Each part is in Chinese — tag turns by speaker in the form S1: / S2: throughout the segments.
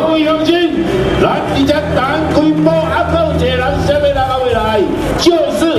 S1: 各位乡亲，咱伫遮谈规模还够一个人，什么人还会来？就是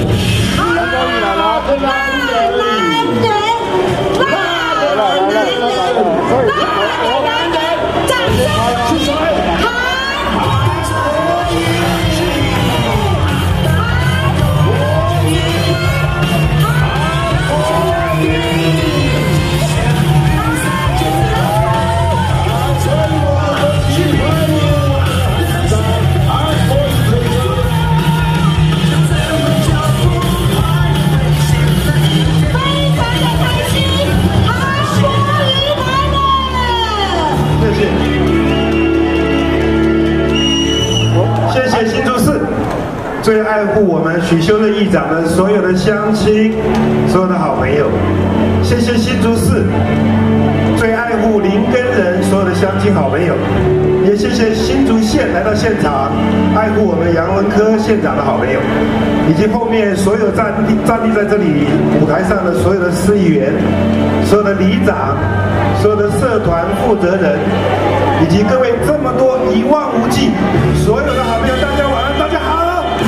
S2: 谢谢新竹市最爱护我们许修任议长的所有的乡亲，所有的好朋友。谢谢新竹市最爱护林根人所有的乡亲好朋友，也谢谢新竹县来到现场爱护我们杨文科县长的好朋友，以及后面所有站立在这里舞台上的所有的市议员、所有的里长、所有的社团负责人，以及各位这么多一望无际所有的好朋友，大家晚安，大家好。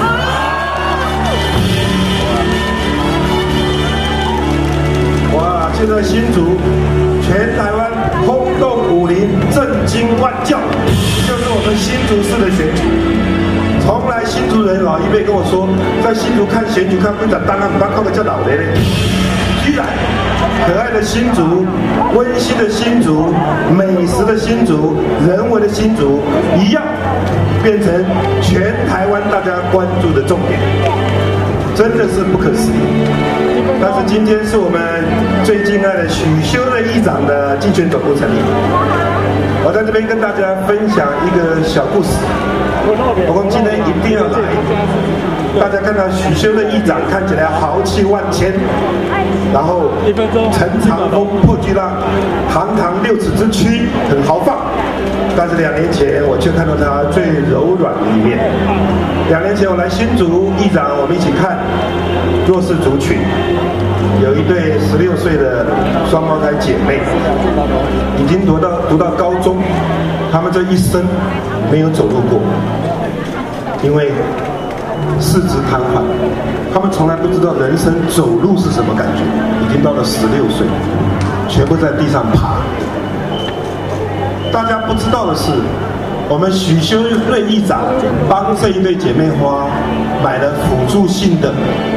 S2: 哇，现在新竹全台湾轰动武林，震惊万教，就是我们新竹市的选举。从来新竹人老一辈跟我说，在新竹看选举看不长，当然不靠个叫老的嘞。居然可爱的新竹、温馨的新竹、美食的新竹、人文的新竹，一样变成全台湾大家关注的重点，真的是不可思议。但是今天是我们最敬爱的许修任议长的竞选总部成立，我在这边跟大家分享一个小故事。我们今天一定要来，大家看到许修任议长看起来豪气万千，然后陈长风破巨浪，堂堂6尺之躯，很豪放。但是2年前我却看到他最柔软的一面。2年前我来新竹，议长我们一起看弱势族群，有一对16岁的双胞胎姐妹，已经读到高中，他们这一生没有走路过，因为四肢瘫痪，他们从来不知道人生走路是什么感觉，已经到了16岁，全部在地上爬。大家不知道的是，我们许修任议长帮这一对姐妹花买了辅助性的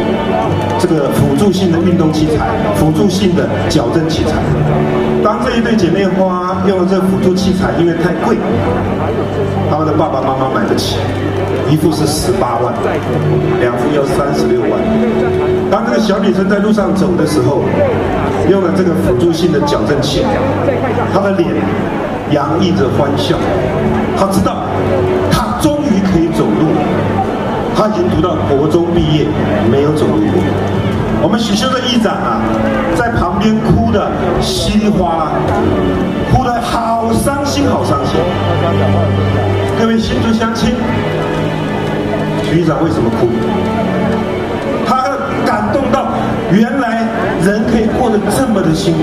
S2: 运动器材，辅助性的矫正器材。当这一对姐妹花用了这辅助器材，因为太贵，他们的爸爸妈妈买不起，一副是18万，2副要36万。当这个小女生在路上走的时候，用了这个辅助性的矫正器，她的脸洋溢着欢笑，她知道她终于可以走路了。她已经读到国中毕业，没有走路过。我们许修任议长啊，在旁边哭的稀里哗啦，哭得好伤心，好伤心。各位新竹乡亲，许议长为什么哭？他感动到，原来人可以过得这么的辛苦，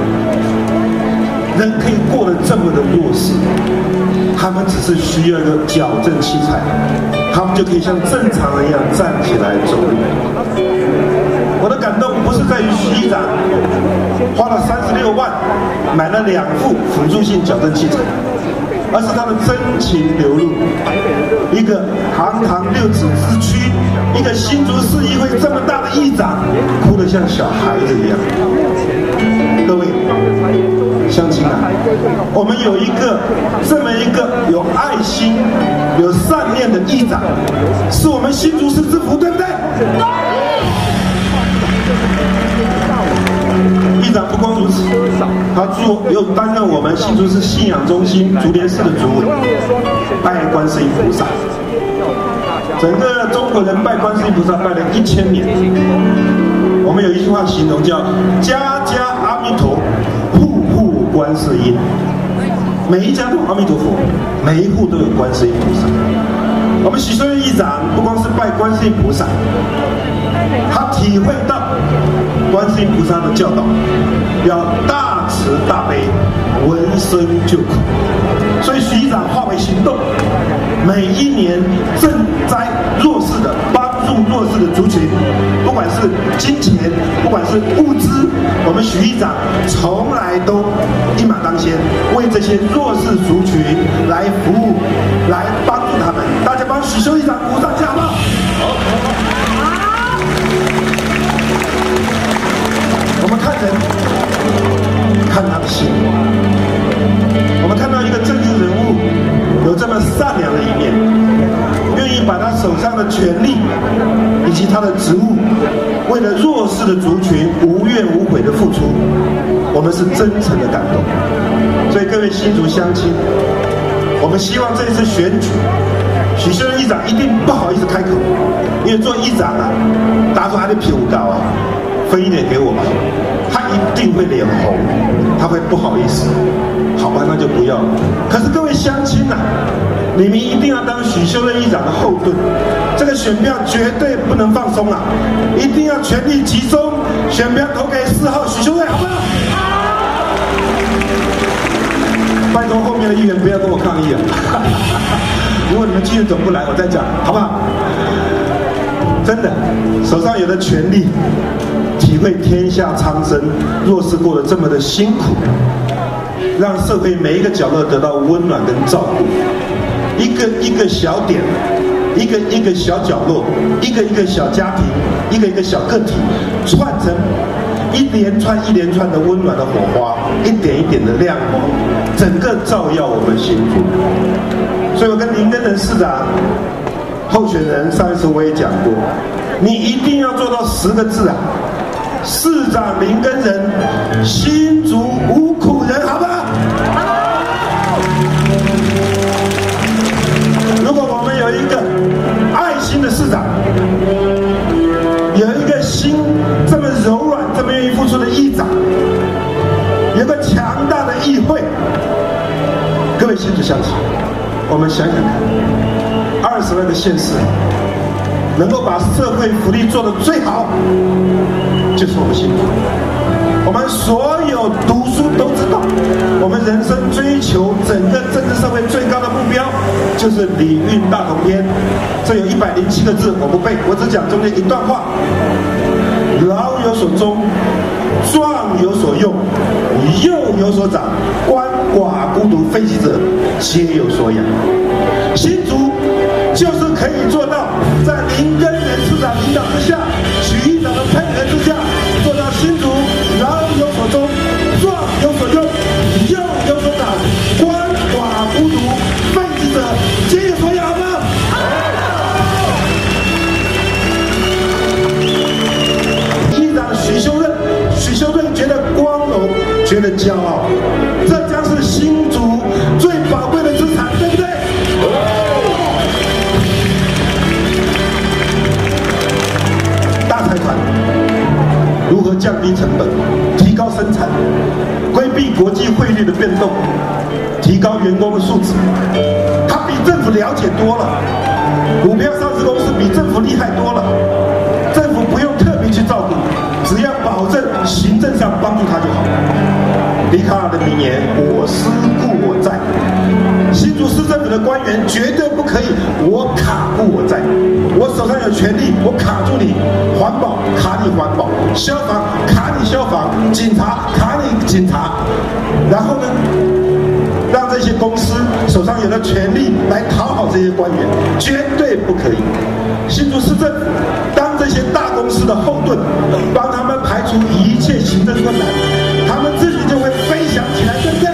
S2: 人可以过得这么的弱势，他们只是需要一个矫正器材，他们就可以像正常人一样站起来走路。我的感动不是在于许议长花了36万买了2副辅助性矫正器材，而是他的真情流露。一个堂堂6尺之躯，一个新竹市议会这么大的议长，哭得像小孩子一样。各位乡亲啊，我们有这么一个有爱心、有善念的议长，是我们新竹市之福，对不对？议长不光如此，他又担任我们新竹市信仰中心竹联寺的主委，拜观世音菩萨。整个中国人拜观世音菩萨拜了1000年。我们有一句话形容叫“家家阿弥陀，户户观世音”。每一家都有阿弥陀佛，每一户都有观世音菩萨。我们许修任议长不光是拜观世音菩萨，他体会到观世音菩萨的教导，要大慈大悲，闻声救苦。所以许议长化为为行动，每一年赈灾弱势的、帮助弱势的族群，不管是金钱，不管是物资，我们许议长从来都一马当先，为这些弱势族群来服务，来帮助他们。大家帮许修议长鼓掌一下好不好？我们看人，看他的心。我们看到一个政治人物有这么善良的一面，愿意把他手上的权力以及他的职务，为了弱势的族群无怨无悔的付出，我们是真诚的感动。所以各位新竹乡亲，我们希望这一次选举，许修任议长一定不好意思开口，因为做议长啊，大家说他的屁股高啊，分一点给我吧，他一定会脸红，他会不好意思。好吧，那就不要了。可是各位乡亲啊，你们一定要当许修任议长的后盾，这个选票绝对不能放松啊，一定要全力集中，选票投给4号许修任，好不好？拜托后面的议员不要跟我抗议啊！如果你们继续走不来，我再讲，好不好？真的，手上有了权力，体会天下苍生，若是过得这么的辛苦，让社会每一个角落得到温暖跟照顾，一个一个小点，一个一个小角落，一个一个小家庭，一个一个小个体，串成一连串一连串的温暖的火花，一点一点的亮光，整个照耀我们新竹。所以我跟林耕仁市长候选人上一次我也讲过，你一定要做到10个字啊！市长林耕仁，新竹无苦人，好不好？如果我们有一个爱心的市长，有一个心这么柔软、这么愿意付出的议长，有个强大的议会，各位新竹乡亲，我们想想看，20万个县市能够把社会福利做得最好，就是我们新竹。我们所有读书都知道，我们人生追求整个政治社会最高的目标，就是礼运大同篇。这有107个字，我不背，我只讲中间一段话：老有所终，壮有所用，幼有所长，鳏寡孤独废疾者，皆有所养。新竹就是可以做到，在林耕仁市长领导之下，许议长的配合之下，做到新竹老有所终，壮有所用，幼有所长，鳏寡孤独废疾者，皆有所养吗？议长许修任觉得光荣，觉得骄傲，这将是新竹最宝贵的资产，对不对？大财团如何降低成本，提高生产，规避国际汇率的变动，提高员工的素质，他比政府了解多了。股票上市公司比政府厉害多了，政府不用特别去照顾，只要保证行政上帮助他就好。笛卡尔的名言：我思故我在。新竹市政府的官员绝对不可以我卡故我在，我手上有权力，我卡住你，环保卡你环保，消防卡你消防，警察卡你警察，然后呢，让这些公司手上有了权力来讨好这些官员，绝对不可以。新竹市政府当这些大公司的后盾，帮他们排除一切行政困难，他们自己就会飞翔起来，对不对？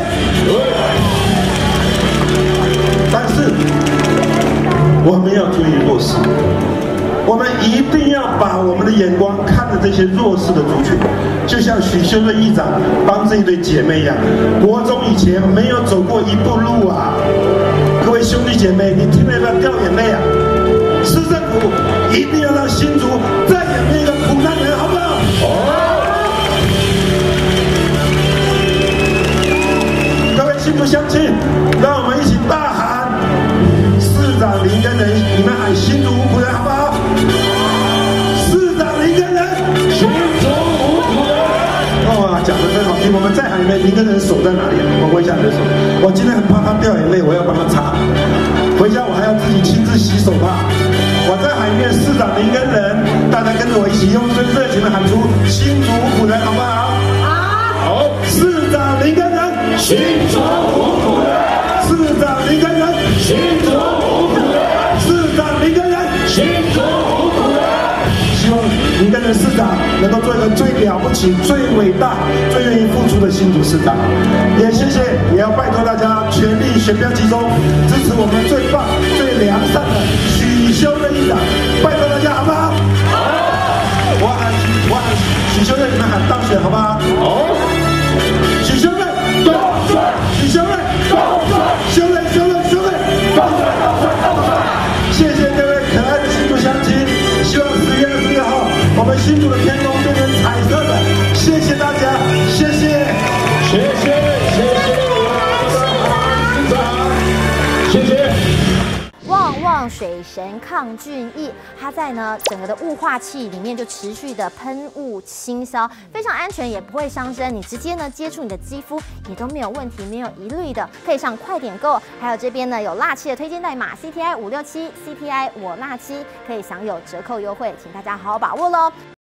S2: 但是我们要注意弱势，我们一定要把我们的眼光看着这些弱势的族群，就像许修任议长帮这一对姐妹一样，国中以前没有走过一步路啊！各位兄弟姐妹，你听了要不要掉眼泪啊？市政府一定要让新竹再也没有一个苦难人，好不好？各位新竹乡亲，让我们一起大喊：市长林耕仁，你们喊新竹无苦人，好不好？市长林耕仁，新竹无苦人。哇，讲得真好听！我们再喊一遍，林耕仁手在哪里？我问一下你的手。我今天很怕他掉眼泪，我要帮他擦。 回家我还要自己亲自洗手吧。我在喊一遍市长林根仁，大家跟着我一起用最热情的喊出新竹五股人，好不好？
S1: 好，
S2: 市长林根仁，
S1: 新竹五股人，
S2: 市长林根仁，
S1: 新竹五股人，
S2: 市长林根仁，
S1: 新竹五股人。
S2: 希望林根仁市长能够做一个最了不起、最伟大、最愿意付出的新竹市长。也谢谢，也要拜托大家全力选票集中，支持我们最棒、最良善的许修任议长，拜托大家好不好？好。我喊许修任，你们喊当选好不好？
S1: 好。
S2: 许修任，当选。许修任，当选。修任，当选。谢谢各位可爱的新竹乡亲，希望10月26号我们新竹的天空变成彩色的。谢谢大家，谢谢，
S1: 谢谢我们的市长，谢谢。
S3: 旺旺水神抗菌液，它在整个的雾化器里面就持续的喷雾清消，非常安全，也不会伤身。你直接接触你的肌肤也都没有问题，没有疑虑的，可以上快点购。还有这边有辣七的推荐代码 CTI567 CTI 我辣七，可以享有折扣优惠，请大家好好把握喽。